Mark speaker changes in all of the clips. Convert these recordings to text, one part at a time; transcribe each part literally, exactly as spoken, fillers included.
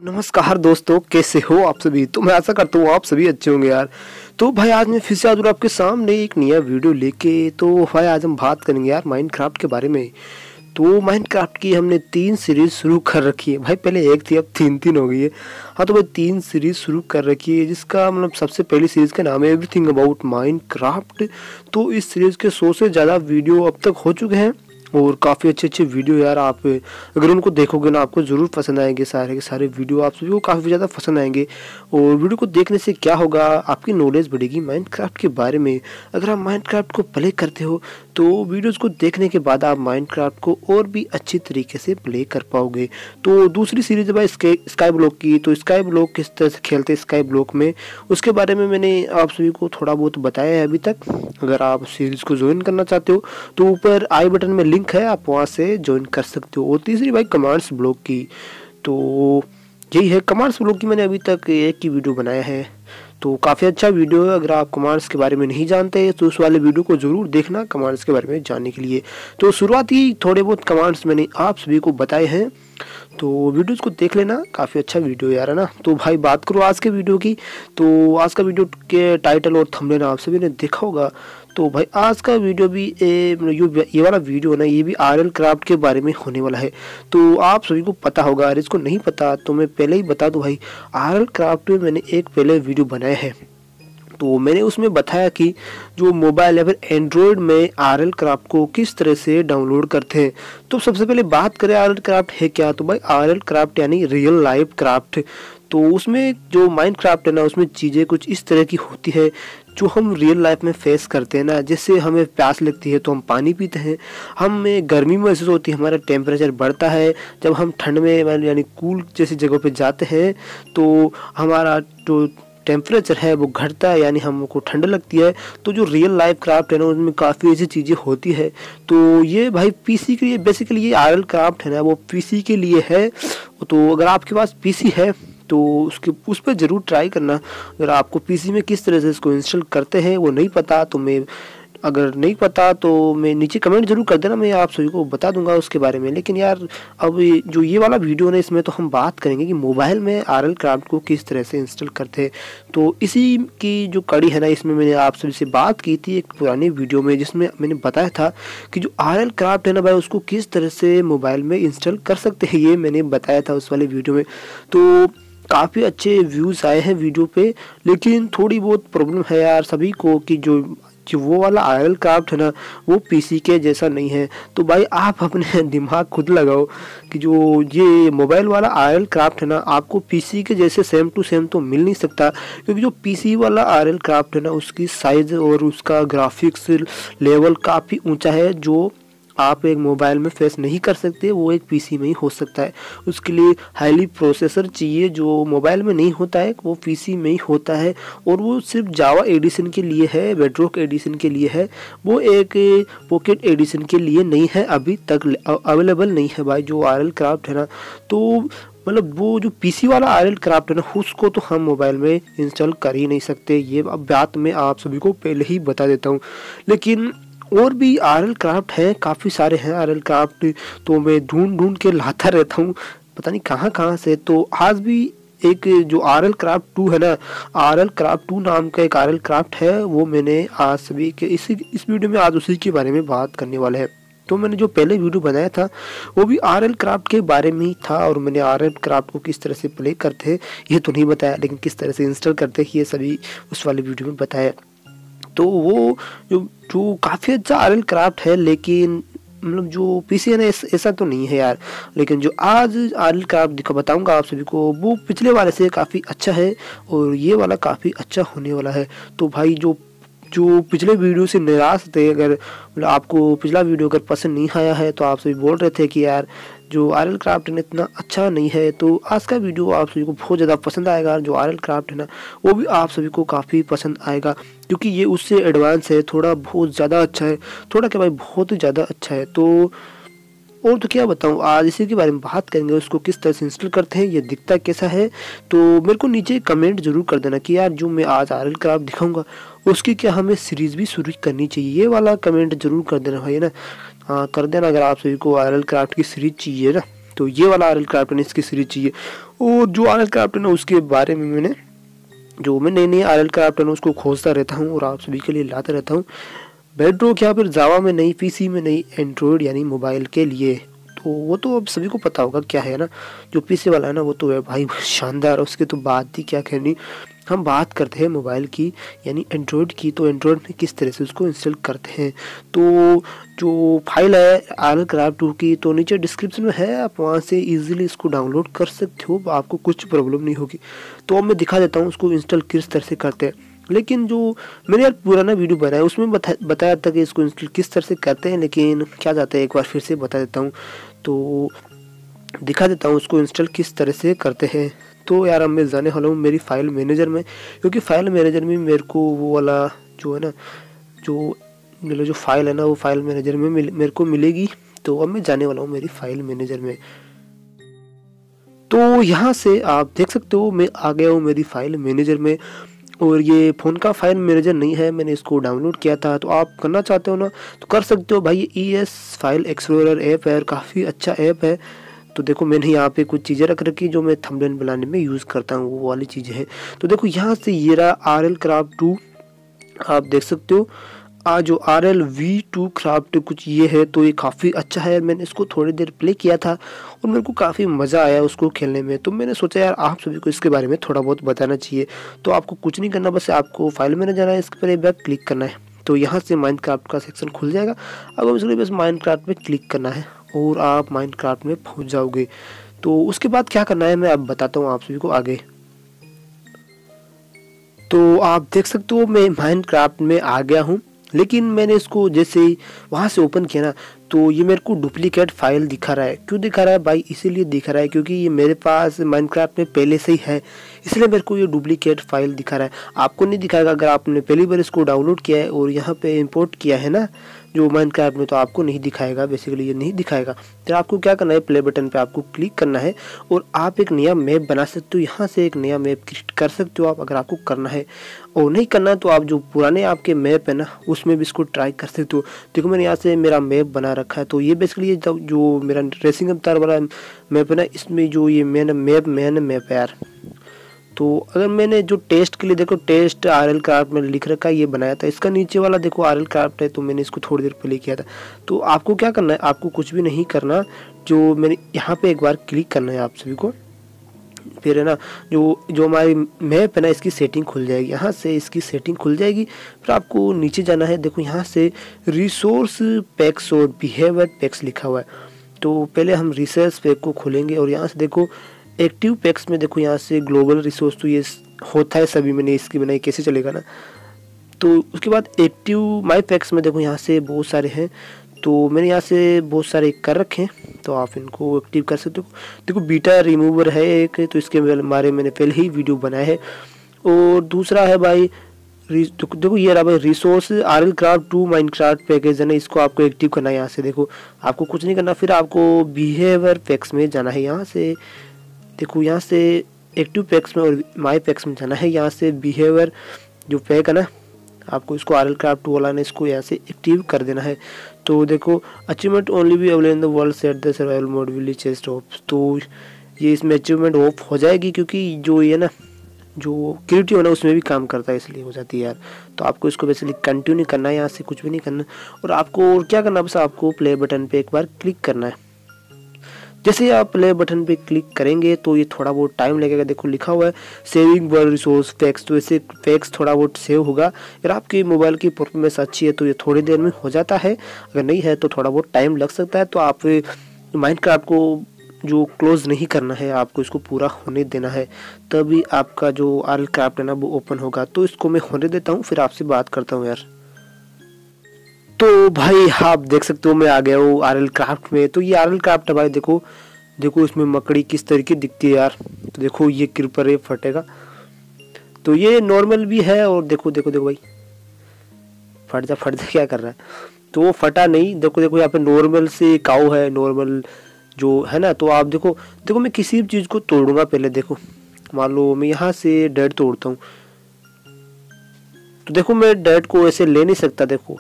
Speaker 1: नमस्कार दोस्तों, कैसे हो आप सभी। तो मैं आशा करता हूँ आप सभी अच्छे होंगे यार। तो भाई आज मैं फिर से हाजिर हूँ आपके सामने एक नया वीडियो लेके। तो भाई आज हम बात करेंगे यार माइनक्राफ्ट के बारे में। तो माइनक्राफ्ट की हमने तीन सीरीज शुरू कर रखी है भाई। पहले एक थी, अब तीन तीन हो गई है। हाँ, तो भाई तीन सीरीज शुरू कर रखी है, जिसका मतलब सबसे पहली सीरीज का नाम है एवरीथिंग अबाउट माइनक्राफ्ट। तो इस सीरीज के सौ से ज़्यादा वीडियो अब तक हो चुके हैं और काफ़ी अच्छे अच्छे वीडियो यार। आप अगर उनको देखोगे ना आपको ज़रूर पसंद आएंगे। सारे के सारे वीडियो आप सभी को काफ़ी ज़्यादा पसंद आएंगे। और वीडियो को देखने से क्या होगा, आपकी नॉलेज बढ़ेगी माइनक्राफ्ट के बारे में। अगर आप माइनक्राफ्ट को प्ले करते हो तो वीडियोस को देखने के बाद आप माइनक्राफ्ट को और भी अच्छी तरीके से प्ले कर पाओगे। तो दूसरी सीरीज है भाई स्काई स्काई ब्लॉक की। तो स्काई ब्लॉक किस तरह से खेलते हैं स्काई ब्लॉक में, उसके बारे में मैंने आप सभी को थोड़ा बहुत बताया है अभी तक। अगर आप सीरीज को ज्वाइन करना चाहते हो तो ऊपर आई बटन में लिंक है, आप वहाँ से ज्वाइन कर सकते हो। और तीसरी भाई कमांड्स ब्लॉक की। तो यही है कमांड्स ब्लॉक की, मैंने अभी तक एक ही वीडियो बनाया है। तो काफ़ी अच्छा वीडियो है। अगर आप कमांड्स के बारे में नहीं जानते तो उस वाले वीडियो को ज़रूर देखना कमांड्स के बारे में जानने के लिए। तो शुरुआती थोड़े बहुत कमांड्स मैंने आप सभी को बताए हैं, तो वीडियोस को देख लेना। काफ़ी अच्छा वीडियो यार, है ना। तो भाई बात करो आज के वीडियो की। तो आज का वीडियो के टाइटल और थंबनेल आप सभी ने देखा होगा। तो भाई आज का वीडियो भी ए, ये ये वाला वीडियो ना, ये भी आर एल क्राफ्ट के बारे में होने वाला है। तो आप सभी को पता होगा, अगर इसको नहीं पता तो मैं पहले ही बता दूं भाई। आर एल क्राफ्ट में मैंने एक पहले वीडियो बनाया है। तो मैंने उसमें बताया कि जो मोबाइल या फिर एंड्रॉयड में आर एल क्राफ्ट को किस तरह से डाउनलोड करते हैं। तो सबसे पहले बात करें आर एल क्राफ्ट है क्या। तो भाई आर एल क्राफ्ट यानी रियल लाइफ क्राफ्ट। तो उसमें जो माइनक्राफ्ट है ना, उसमें चीज़ें कुछ इस तरह की होती है जो हम रियल लाइफ में फेस करते हैं ना। जैसे हमें प्यास लगती है तो हम पानी पीते हैं, हमें गर्मी महसूस होती है, हमारा टेम्परेचर बढ़ता है। जब हम ठंड में यानी कूल जैसी जगह पे जाते हैं तो हमारा जो टेम्परेचर है वो घटता है, यानी हमको ठंड लगती है। तो जो रियल लाइफ क्राफ्ट है ना, उसमें काफ़ी ऐसी चीज़ें होती है। तो ये भाई पीसी के लिए बेसिकली ये आर एल क्राफ्ट है ना, वो पीसी के लिए है। तो अगर आपके पास पीसी है तो उसके उस पर ज़रूर ट्राई करना। अगर आपको पीसी में किस तरह से इसको इंस्टॉल करते हैं वो नहीं पता तो मैं अगर नहीं पता तो मैं नीचे कमेंट जरूर कर देना, मैं आप सभी को बता दूंगा उसके बारे में। लेकिन यार अब जो ये वाला वीडियो है इसमें तो हम बात करेंगे कि मोबाइल में आर एल क्राफ्ट को किस तरह से इंस्टॉल करते हैं। तो इसी की जो कड़ी है ना, इसमें मैंने आप सभी से बात की थी एक पुरानी वीडियो में, जिसमें मैंने बताया था कि जो आर एल क्राफ्ट है ना भाई, उसको किस तरह से मोबाइल में इंस्टॉल कर सकते हैं। ये मैंने बताया था उस वाले वीडियो में। तो काफ़ी अच्छे व्यूज़ आए हैं वीडियो पे, लेकिन थोड़ी बहुत प्रॉब्लम है यार सभी को कि जो जो वो वाला आर एल क्राफ्ट है ना, वो पीसी के जैसा नहीं है। तो भाई आप अपने दिमाग खुद लगाओ कि जो ये मोबाइल वाला आर एल क्राफ्ट है ना, आपको पीसी के जैसे सेम टू सेम तो मिल नहीं सकता। क्योंकि जो पीसी वाला आर एल क्राफ्ट है ना, उसकी साइज़ और उसका ग्राफिक्स लेवल काफ़ी ऊंचा है, जो आप एक मोबाइल में फेस नहीं कर सकते, वो एक पीसी में ही हो सकता है। उसके लिए हाईली प्रोसेसर चाहिए, जो मोबाइल में नहीं होता है वो पीसी में ही होता है। और वो सिर्फ जावा एडिशन के लिए है, बेडरॉक एडिशन के लिए है, वो एक पॉकेट एडिशन के लिए नहीं है, अभी तक अवेलेबल नहीं है भाई जो आर एल क्राफ्ट है ना। तो मतलब वो जो पीसी वाला आर एल क्राफ्ट है ना, उसको तो हम मोबाइल में इंस्टॉल कर ही नहीं सकते। ये बात मैं आप सभी को पहले ही बता देता हूँ। लेकिन और भी आर एल क्राफ्ट है, काफ़ी सारे हैं आर एल क्राफ्ट। तो मैं ढूंढ ढूंढ के लाता रहता हूँ, पता नहीं कहाँ कहाँ से। तो आज भी एक जो आर एल क्राफ्ट टू है ना, आर एल क्राफ्ट टू नाम का एक आर एल क्राफ्ट है, वो मैंने आज सभी के इसी इस वीडियो में आज उसी के बारे में बात करने वाले हैं। तो मैंने जो पहले वीडियो बनाया था वो भी आर एल क्राफ्ट के बारे में ही था, और मैंने आर एल क्राफ्ट को किस तरह से प्ले करते हैं ये तो नहीं बताया, लेकिन किस तरह से इंस्टॉल करते हैं ये सभी उस वाले वीडियो में बताया। तो वो जो जो काफ़ी अच्छा आर एल क्राफ्ट है, लेकिन मतलब जो पीसी है ना ऐसा तो नहीं है यार। लेकिन जो आज आर एल क्राफ्ट दिखा बताऊंगा आप सभी को, वो पिछले वाले से काफ़ी अच्छा है और ये वाला काफ़ी अच्छा होने वाला है। तो भाई जो जो पिछले वीडियो से निराश थे, अगर मतलब आपको पिछला वीडियो अगर पसंद नहीं आया है तो आप सभी बोल रहे थे कि यार जो आर एल क्राफ्ट है इतना अच्छा नहीं है, तो आज का वीडियो आप सभी को बहुत ज़्यादा पसंद आएगा। जो आर एल क्राफ्ट है ना, वो भी आप सभी को काफ़ी पसंद आएगा, क्योंकि ये उससे एडवांस है, थोड़ा बहुत ज़्यादा अच्छा है। थोड़ा क्या भाई, बहुत ही ज़्यादा अच्छा है। तो और तो क्या बताऊँ, आज इसी के बारे में बात करेंगे, उसको किस तरह से इंस्टॉल करते हैं, ये दिखता कैसा है। तो मेरे को नीचे कमेंट जरूर कर देना कि यार जो मैं आज आर एल क्राफ्ट दिखाऊंगा उसकी क्या हमें सीरीज़ भी शुरू करनी चाहिए, ये वाला कमेंट जरूर कर देना भाई, है ना। हाँ कर देना अगर आप सभी को आर एल क्राफ्ट की सीरीज चाहिए ना, तो ये वाला आर एल क्राफ्ट इसकी सीरीज चाहिए। और जो आर एल क्राफ्ट है ना उसके बारे में मैंने जो मैं नई नई आर एल क्राफ्ट है ना उसको खोजता रहता हूँ और आप सभी के लिए लाता रहता हूँ। बेडरॉक या फिर जावा में नहीं, पीसी में नहीं, एंड्रॉयड यानी मोबाइल के लिए। तो वो तो अब सभी को पता होगा क्या है ना, जो पीसी वाला है ना वो तो है भाई शानदार, उसकी तो बात ही क्या कहनी। हम बात करते हैं मोबाइल की यानी एंड्रॉयड की, तो एंड्रॉयड में किस तरह से उसको इंस्टॉल करते हैं। तो जो फाइल है आर एल क्राफ्ट टू की तो नीचे डिस्क्रिप्शन में है, आप वहाँ से इजीली इसको डाउनलोड कर सकते हो, आपको कुछ प्रॉब्लम नहीं होगी। तो अब मैं दिखा देता हूँ उसको इंस्टॉल किस तरह से करते हैं। लेकिन जो मैंने यार पुराना वीडियो बनाया उसमें बता बताया था कि इसको इंस्टॉल किस तरह से करते हैं, लेकिन क्या जाता है एक बार फिर से बता देता हूँ। तो दिखा देता हूँ उसको इंस्टॉल किस तरह से करते हैं। तो यार अब मैं जाने वाला हूँ मेरी फाइल मैनेजर में, क्योंकि फाइल मैनेजर में मेरे को वो वाला जो है ना जो मेरा जो फाइल है ना वो फाइल मैनेजर में मेरे को मिलेगी। तो अब मैं जाने वाला हूँ मेरी फाइल मैनेजर में। तो यहाँ से आप देख सकते हो मैं आ गया हूँ मेरी फाइल मैनेजर में, और ये फ़ोन का फाइल मैनेजर नहीं है, मैंने इसको डाउनलोड किया था। तो आप करना चाहते हो ना तो कर सकते हो भाई, ये E S file explorer app है, काफ़ी अच्छा ऐप है। तो देखो मैंने यहाँ पे कुछ चीज़ें रख रखी जो मैं थंबनेल बनाने में यूज़ करता हूँ, वो वाली चीज़ें हैं। तो देखो यहाँ से ये रहा आर एल क्राफ्ट टू, आप देख सकते हो आज जो R L V two craft कुछ ये है। तो ये काफ़ी अच्छा है, मैंने इसको थोड़ी देर प्ले किया था और मेरे को काफ़ी मज़ा आया उसको खेलने में। तो मैंने सोचा यार आप सभी को इसके बारे में थोड़ा बहुत बताना चाहिए। तो आपको कुछ नहीं करना, बस आपको फाइल में जाना है, इसके पर एक बार क्लिक करना है। तो यहाँ से माइनक्राफ्ट का सेक्शन खुल जाएगा। अब हम इसलिए बस माइनक्राफ्ट पे क्लिक करना है और आप माइनक्राफ्ट में पहुँच जाओगे। तो उसके बाद क्या करना है मैं अब बताता हूँ आप सभी को आगे। तो आप देख सकते हो मैं माइनक्राफ्ट में आ गया हूँ, लेकिन मैंने इसको जैसे ही वहाँ से ओपन किया ना तो ये मेरे को डुप्लीकेट फाइल दिखा रहा है। क्यों दिखा रहा है भाई? इसीलिए दिखा रहा है क्योंकि ये मेरे पास माइनक्राफ्ट में पहले से ही है, इसलिए मेरे को ये डुप्लीकेट फाइल दिखा रहा है। आपको नहीं दिखाएगा अगर आपने पहली बार इसको डाउनलोड किया है और यहाँ पे इंपोर्ट किया है ना जो माइनक्राफ्ट में, तो आपको नहीं दिखाएगा, बेसिकली ये नहीं दिखाएगा। तो आपको क्या करना है, प्ले बटन पे आपको क्लिक करना है और आप एक नया मैप बना सकते हो। यहाँ से एक नया मैप क्रिएट कर सकते हो आप अगर आपको करना है, और नहीं करना तो आप जो पुराने आपके मैप है ना उसमें भी इसको ट्राई कर सकते हो। देखो मैंने यहाँ से मेरा मैप बना रखा है। तो ये बेसिकली जो मेरा रेसिंग अवतार वाला मैप है ना, इसमें जो ये मैंने मैप मैंने मैप है यार। तो अगर मैंने जो टेस्ट के लिए देखो टेस्ट आर एल क्राफ्ट में लिख रखा है ये बनाया था, इसका नीचे वाला देखो आर एल क्राफ्ट है, तो मैंने इसको थोड़ी देर पहले किया था। तो आपको क्या करना है, आपको कुछ भी नहीं करना, जो मैंने यहाँ पे एक बार क्लिक करना है आप सभी को। फिर है ना जो जो हमारी मैप है ना इसकी सेटिंग खुल जाएगी, यहाँ से इसकी सेटिंग खुल जाएगी। फिर आपको नीचे जाना है, देखो यहाँ से रिसोर्स पैक्स और बिहेवियर पैक्स लिखा हुआ है। तो पहले हम रिसोर्स पैक को खोलेंगे और यहाँ से देखो एक्टिव पैक्स में देखो यहाँ से ग्लोबल रिसोर्स तो ये होता है सभी, मैंने इसकी बनाई कैसे चलेगा ना। तो उसके बाद एक्टिव माई पैक्स में देखो यहाँ से बहुत सारे हैं, तो मैंने यहाँ से बहुत सारे कर रखे हैं, तो आप इनको एक्टिव कर सकते हो। देखो बीटा रिमूवर है एक, तो इसके बारे में मैंने पहले ही वीडियो बनाया है। और दूसरा है भाई देखो ये रहा भाई resource R L craft two Minecraft package है ना, इसको आपको एक्टिव करना है। यहाँ से देखो आपको कुछ नहीं करना, फिर आपको बिहेवियर पैक्स में जाना है। यहाँ से देखो यहाँ से एक्टिव पैक्स में और माई पैक्स में जाना है। यहाँ से बिहेवियर जो पैक है ना आपको इसको आर एल क्राफ्ट टू वाला ने इसको यहाँ से एक्टिव कर देना है। तो देखो अचीवमेंट ओनली भी available in the world set the survival mode will chest off, तो ये इसमें अचीवमेंट ऑफ हो जाएगी क्योंकि जो ये ना जो क्रिएटिव है ना उसमें भी काम करता है, इसलिए हो जाती है यार। तो आपको इसको बेसिकली कंटिन्यू करना है, यहाँ से कुछ भी नहीं करना। और आपको और क्या करना, बस आपको प्ले बटन पे एक बार क्लिक करना है। जैसे आप प्ले बटन पे क्लिक करेंगे तो ये थोड़ा बहुत टाइम लगेगा। देखो लिखा हुआ है सेविंग वर्ल्ड रिसोर्स पैक्स, तो ऐसे पैक्स थोड़ा बहुत सेव होगा। अगर आपकी मोबाइल की परफॉर्मेंस अच्छी है तो ये थोड़ी देर में हो जाता है, अगर नहीं है तो थोड़ा बहुत टाइम लग सकता है। तो आप माइनक्राफ्ट को जो क्लोज नहीं करना है, आपको इसको पूरा होने देना है, तभी आपका जो आर एल क्राफ्ट है ना वो ओपन होगा। तो इसको मैं होने देता हूँ, फिर आपसे बात करता हूँ यार। तो भाई आप देख सकते हो मैं आ गया हूँ आर एल क्राफ्ट में। तो ये आर एल क्राफ्ट है भाई, देखो देखो इसमें मकड़ी किस तरीके दिखती है यार। तो देखो ये क्रीपर है फटेगा, तो ये नॉर्मल भी है। और देखो देखो देखो भाई फट जा फट जा क्या कर रहा है, तो वो फटा नहीं। देखो देखो यहाँ पे नॉर्मल से काऊ है, नॉर्मल जो है ना। तो आप देखो देखो मैं किसी भी चीज़ को तोड़ूंगा पहले। देखो मान लो मैं यहाँ से डेड तोड़ता हूँ, तो देखो मैं डेड को ऐसे ले नहीं सकता। देखो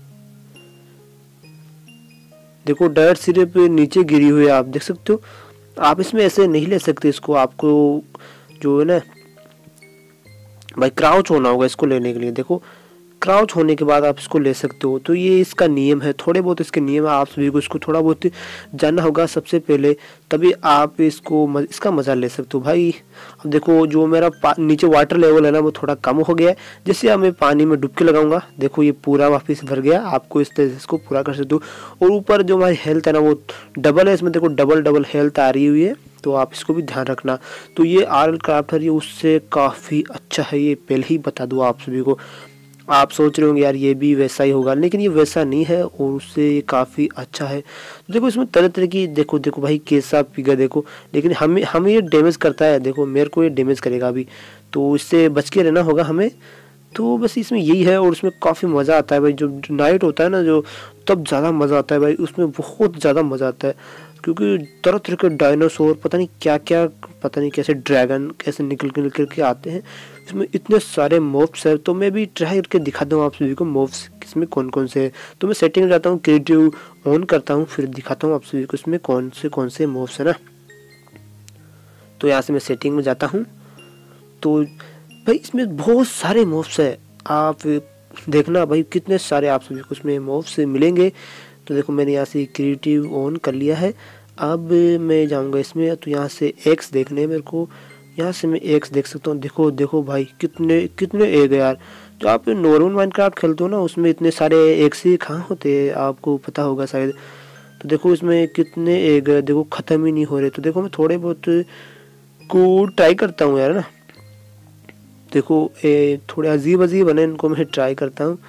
Speaker 1: देखो डेड सिरे पे नीचे गिरी हुई है, आप देख सकते हो। आप इसमें ऐसे नहीं ले सकते इसको, आपको जो है ना भाई क्राउच होना होगा इसको लेने के लिए। देखो क्राउच होने के बाद आप इसको ले सकते हो। तो ये इसका नियम है, थोड़े बहुत इसके नियम है, आप सभी को इसको थोड़ा बहुत जानना होगा सबसे पहले, तभी आप इसको मज, इसका मज़ा ले सकते हो भाई। अब देखो जो मेरा नीचे वाटर लेवल है ना वो थोड़ा कम हो गया है, जैसे अब मैं पानी में डुबकी लगाऊंगा देखो ये पूरा वापस भर गया। आपको इस तरह से इसको पूरा कर सकते हो। और ऊपर जो हमारी हेल्थ है ना वो डबल है, इसमें देखो डबल डबल हेल्थ आ रही हुई है, तो आप इसको भी ध्यान रखना। तो ये आर एल क्राफ्टर ये उससे काफ़ी अच्छा है, ये पहले ही बता दूँ आप सभी को। आप सोच रहे होंगे यार ये भी वैसा ही होगा, लेकिन ये वैसा नहीं है और उससे ये काफ़ी अच्छा है। तो देखो इसमें तरह तरह की, देखो देखो भाई कैसा पिघा देखो, लेकिन हमें हमें ये डैमेज करता है, देखो मेरे को ये डैमेज करेगा अभी, तो इससे बच के रहना होगा हमें। तो बस इसमें यही है। और उसमें काफ़ी मज़ा आता है भाई, जो नाइट होता है ना जो, तब ज़्यादा मज़ा आता है भाई, उसमें बहुत ज़्यादा मज़ा आता है, क्योंकि तरह तरह के डायनासोर पता नहीं क्या क्या, पता नहीं कैसे ड्रैगन कैसे निकल के निकल के आते हैं, इसमें इतने सारे मॉब्स है। तो मैं भी ट्राई करके दिखा दूँ आप सभी को मॉब्स इसमें कौन कौन से है। तो मैं सेटिंग में जाता हूँ, क्रिएटिव ऑन करता हूँ, फिर दिखाता हूँ आप सभी को इसमें कौन से कौन से मॉब्स है ना। तो यहाँ से मैं सेटिंग में जाता हूँ, तो भाई इसमें बहुत सारे मॉब्स है, आप देखना भाई कितने सारे आप सभी को इसमें मॉब्स मिलेंगे। तो देखो मैंने यहाँ से क्रिएटिव ऑन कर लिया है। अब मैं जाऊँगा इसमें, तो यहाँ से एक्स देखने मेरे को, यहाँ से मैं एक्स देख सकता हूँ। देखो देखो भाई कितने कितने एग है यार। जो आप नॉर्मल माइनक्राफ्ट खेलते हो ना उसमें इतने सारे एग्स ही कहाँ होते हैं, आपको पता होगा शायद। तो देखो इसमें कितने एग है, देखो ख़त्म ही नहीं हो रहे। तो देखो मैं थोड़े बहुत को ट्राई करता हूँ यार ना, देखो ए, थोड़े अजीब अजीब बने, इनको मैं ट्राई करता हूँ।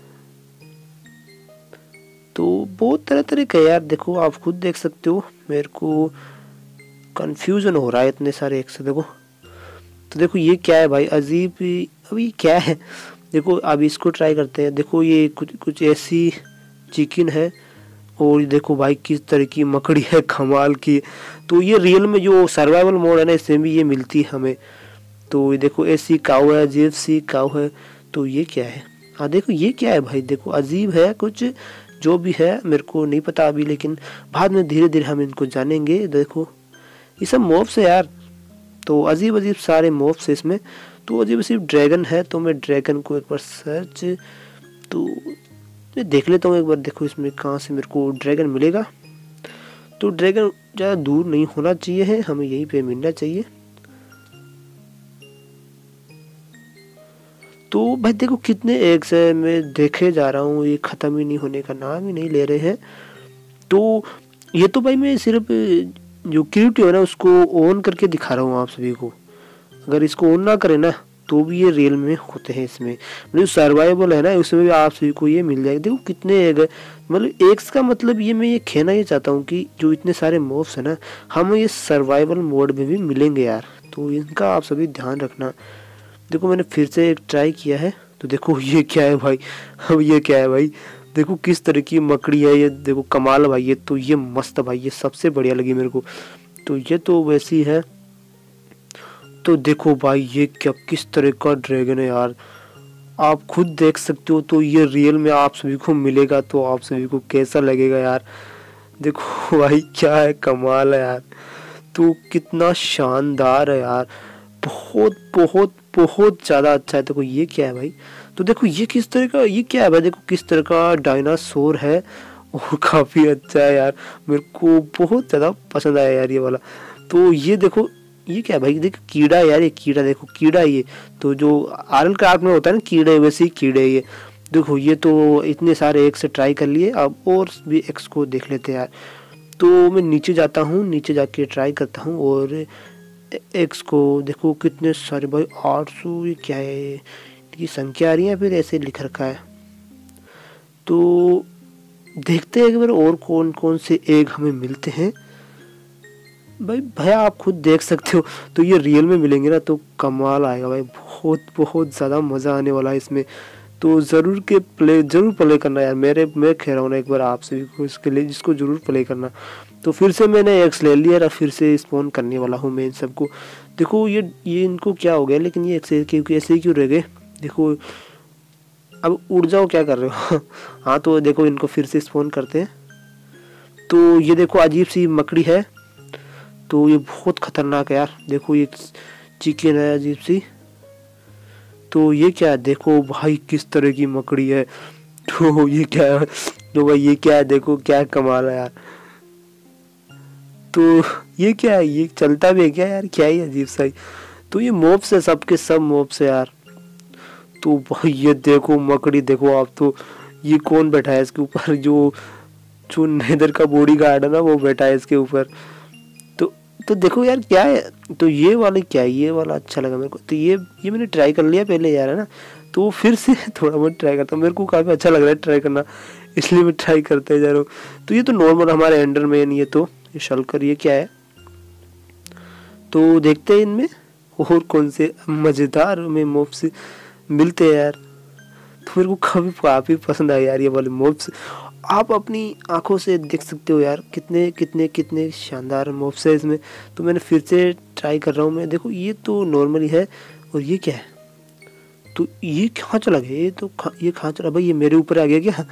Speaker 1: तो बहुत तरह तरह के यार, देखो आप खुद देख सकते हो, मेरे को कंफ्यूजन हो रहा है इतने सारे एक से। देखो तो देखो ये क्या है भाई, अजीब ही, अभी क्या है। देखो अब इसको ट्राई करते हैं। देखो ये कुछ कुछ ऐसी चिकन है, और देखो भाई किस तरह की मकड़ी है कमाल की। तो ये रियल में जो सर्वाइवल मोड है ना इसमें भी ये मिलती है हमें। तो ये देखो ऐसी काऊ है, अजीब सी काऊ है। तो ये क्या है, हाँ देखो ये क्या है भाई, देखो अजीब है कुछ, जो भी है मेरे को नहीं पता अभी, लेकिन बाद में धीरे धीरे हम इनको जानेंगे। देखो ये सब मॉब्स है यार, तो अजीब अजीब सारे मॉब्स है इसमें। तो अजीब अजीब ड्रैगन है, तो मैं ड्रैगन को एक बार सर्च, तो मैं देख लेता हूँ एक बार। देखो इसमें कहाँ से मेरे को ड्रैगन मिलेगा। तो ड्रैगन ज़्यादा दूर नहीं होना चाहिए है, हमें यहीं पे मिलना चाहिए। तो भाई देखो कितने एग्स है, मैं देखे जा रहा हूँ, ये ख़त्म ही नहीं होने का नाम ही नहीं ले रहे हैं। तो ये तो भाई मैं सिर्फ जो क्रिएटिव है ना उसको ऑन करके दिखा रहा हूँ आप सभी को। अगर इसको ऑन ना करें ना तो भी ये रियल में होते हैं इसमें, मतलब सर्वाइवल है ना उसमें भी आप सभी को ये मिल जाएगा। देखो कितने एग है, मतलब एग्स का मतलब ये मैं ये कहना ये चाहता हूँ कि जो इतने सारे मॉब्स है ना हम ये सर्वाइवल मोड में भी मिलेंगे यार, तो इनका आप सभी ध्यान रखना। देखो मैंने फिर से एक ट्राई किया है, तो देखो ये क्या है भाई, अब ये क्या है भाई, देखो किस तरह की मकड़ी है ये, देखो कमाल भाई, ये तो ये मस्त भाई, ये सबसे बढ़िया लगी मेरे को। तो ये तो वैसी है। तो देखो भाई ये क्या किस तरह का ड्रैगन है यार, आप खुद देख सकते हो। तो ये रियल में आप सभी को मिलेगा तो आप सभी को कैसा लगेगा यार। देखो भाई क्या है, कमाल है यार। तो कितना शानदार है यार, बहुत बहुत बहुत ज़्यादा अच्छा है। देखो ये क्या है भाई, तो देखो ये किस तरह का, ये क्या है भाई, देखो किस तरह का डायनासोर है, और काफ़ी अच्छा है यार, मेरे को बहुत ज़्यादा पसंद आया यार ये वाला। तो ये देखो ये क्या है भाई, देखो कीड़ा यार, ये कीड़ा देखो कीड़ा ये, तो जो आरएल क्राफ्ट में होता है ना कीड़े, वैसे ही कीड़े ये। देखो ये तो इतने सारे एक्स से ट्राई कर लिए, अब और भी एक्स को देख लेते हैं यार। तो मैं नीचे जाता हूँ, नीचे जाके ट्राई करता हूँ, और एक्स को देखो कितने सारे भाई, आठ सौ, ये क्या है, इनकी संख्या आ रही है फिर ऐसे लिख रखा है। तो देखते हैं एक बार और कौन कौन से एग हमें मिलते हैं। भाई भैया आप खुद देख सकते हो, तो ये रियल में मिलेंगे ना तो कमाल आएगा भाई, बहुत बहुत ज़्यादा मज़ा आने वाला है इसमें। तो ज़रूर के प्ले ज़रूर प्ले करना यार, मेरे मैं कह रहा हूँ ना एक बार आप सभी को इसके लिए, जिसको ज़रूर प्ले करना। तो फिर से मैंने एक्स ले लिया और फिर से स्पॉन करने वाला हूँ मैं इन सबको। देखो ये ये इनको क्या हो गया, लेकिन ये एक्स क्योंकि ऐसे ही क्यों रह गए। देखो अब उड़ जाओ, क्या कर रहे हो। हाँ तो देखो इनको फिर से स्पॉन करते हैं। तो ये देखो अजीब सी मकड़ी है, तो ये बहुत खतरनाक है यार। देखो ये चिकन है अजीब सी। तो ये क्या है, देखो भाई किस तरह की मकड़ी है। तो ये क्या है, तो भाई ये क्या है, देखो क्या कमाल है यार। तो ये क्या है, ये चलता भी है क्या यार, क्या ही अजीब सा ही। तो ये मोब्स है, सबके सब मोब्स है यार। तो भाई ये देखो मकड़ी, देखो आप। तो ये कौन बैठा है इसके ऊपर, जो जो नेदर का बॉडी गार्ड है ना, वो बैठा है इसके ऊपर। तो तो देखो यार क्या है। तो ये वाले क्या है, ये वाला अच्छा लगा मेरे को। तो ये ये मैंने ट्राई कर लिया पहले यार, है ना। तो फिर से थोड़ा बहुत ट्राई करता हूँ, मेरे को काफ़ी अच्छा लग रहा है ट्राई करना, इसलिए मैं ट्राई करते जा रहा हूँ। तो ये तो नॉर्मल हमारे एंडरमैन, ये तो ये शल्कर, ये क्या है। तो देखते हैं इनमें और कौन से मज़ेदार में मोब्स मिलते हैं यार। तो मेरे को काफ़ी काफ़ी पसंद आया यार ये वाले मोब्स। आप अपनी आंखों से देख सकते हो यार, कितने कितने कितने शानदार मोब्स है इसमें। तो मैंने फिर से ट्राई कर रहा हूँ मैं। देखो ये तो नॉर्मली है, और ये क्या है, तो ये कहाँ चला गया, ये तो खा, ये कहाँ चला भाई, ये मेरे ऊपर आ गया क्या।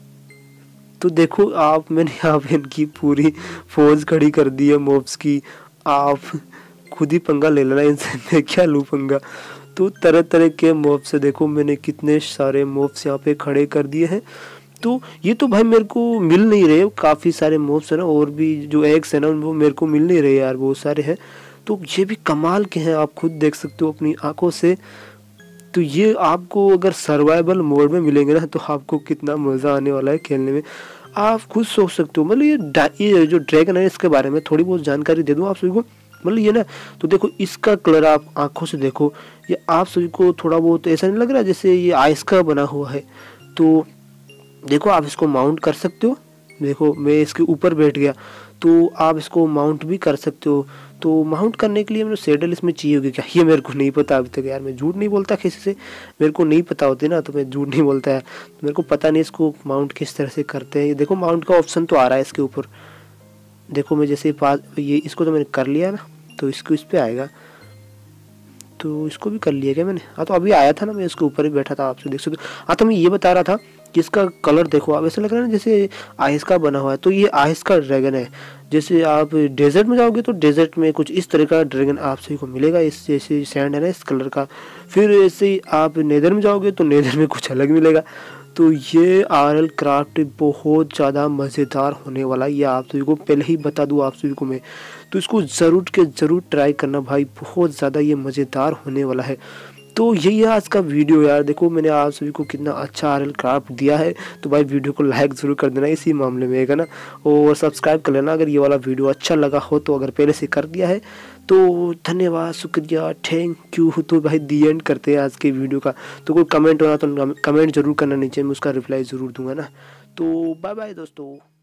Speaker 1: तो देखो आप, मैंने यहाँ पे इनकी पूरी फौज खड़ी कर दी है मोब्स की। आप खुद ही पंगा ले लेना इनसे, मैं क्या लूँ पंगा। तो तरह तरह के मोब्स से देखो, मैंने कितने सारे मोब्स यहाँ पे खड़े कर दिए हैं। तो ये तो भाई मेरे को मिल नहीं रहे, काफ़ी सारे मोब्स है ना, और भी जो एग्स है ना वो मेरे को मिल नहीं रहे यार, बहुत सारे हैं। तो ये भी कमाल के हैं, आप खुद देख सकते हो अपनी आंखों से। तो ये आपको अगर सर्वाइवल मोड में मिलेंगे ना, तो आपको कितना मज़ा आने वाला है खेलने में, आप खुद सोच सकते हो। मतलब ये ये जो ड्रैगन है, इसके बारे में थोड़ी बहुत जानकारी दे दूँ आप सभी को। मतलब ये ना, तो देखो इसका कलर आप आंखों से देखो, ये आप सभी को थोड़ा बहुत ऐसा नहीं लग रहा जैसे ये आइस का बना हुआ है। तो देखो आप इसको माउंट कर सकते हो। देखो मैं इसके ऊपर बैठ गया, तो आप इसको माउंट भी कर सकते हो। तो माउंट करने के लिए मेरे सैडल इसमें चाहिए होगी क्या, ये मेरे को नहीं पता अभी तक यार। मैं झूठ नहीं बोलता किसी से, मेरे को नहीं पता होती ना, तो मैं झूठ नहीं बोलता यार। तो मेरे को पता नहीं इसको माउंट किस तरह से करते हैं। ये देखो माउंट का ऑप्शन तो आ रहा है इसके ऊपर। देखो मैं जैसे पास ये इसको तो मैंने कर लिया ना, तो इसको इस पर आएगा। तो इसको भी कर लिया क्या मैंने, हाँ तो अभी आया था ना, मैं इसके ऊपर ही बैठा था, आपसे देख सकते हो। हाँ तो मैं ये बता रहा था कि इसका कलर देखो आप, ऐसा लग रहा है ना जैसे आइस का बना हुआ है। तो ये आइस का ड्रैगन है। जैसे आप डेजर्ट में जाओगे तो डेजर्ट में कुछ इस तरह का ड्रैगन आप सभी को मिलेगा, इस जैसे सैंड है ना इस कलर का। फिर ऐसे ही आप नेदर में जाओगे तो नेदर में कुछ अलग मिलेगा। तो ये आर एल क्राफ्ट बहुत ज़्यादा मज़ेदार होने वाला है, ये आप सभी को पहले ही बता दूँ आप सभी को मैं। तो इसको ज़रूर के ज़रूर ट्राई करना भाई, बहुत ज़्यादा ये मज़ेदार होने वाला है। तो यही है आज का वीडियो यार। देखो मैंने आप सभी को कितना अच्छा आर एल क्राफ्ट दिया है। तो भाई वीडियो को लाइक ज़रूर कर देना इसी मामले में, है ना, और सब्सक्राइब कर लेना अगर ये वाला वीडियो अच्छा लगा हो तो, अगर पहले से कर दिया है तो धन्यवाद, शुक्रिया, थैंक यू। तो भाई दी एंड करते हैं आज के वीडियो का। तो कोई कमेंट होना तो कमेंट जरूर करना नीचे, मैं उसका रिप्लाई ज़रूर दूंगा ना। तो बाय बाय दोस्तों।